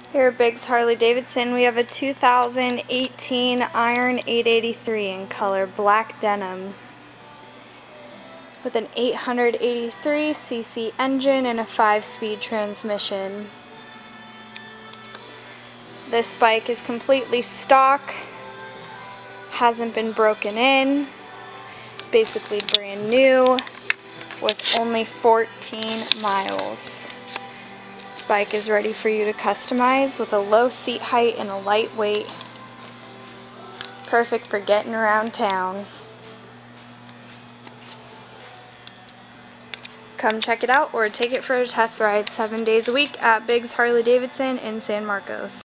Here at Biggs Harley Davidson, we have a 2018 Iron 883 in color black denim with an 883cc engine and a 5-speed transmission. This bike is completely stock, hasn't been broken in, basically brand new with only 14 miles. This bike is ready for you to customize with a low seat height and a lightweight. Perfect for getting around town. Come check it out or take it for a test ride 7 days a week at Biggs Harley Davidson in San Marcos.